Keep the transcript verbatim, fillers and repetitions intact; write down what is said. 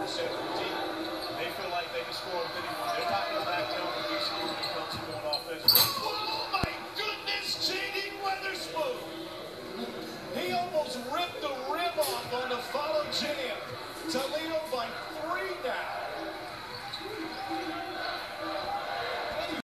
percent from deep. They feel like they can score with anyone. They're not going to back down when D C when it comes to going offensively. Oh my goodness, J D Weatherspoon. He almost ripped the rim off on the follow jam. Toledo by three now.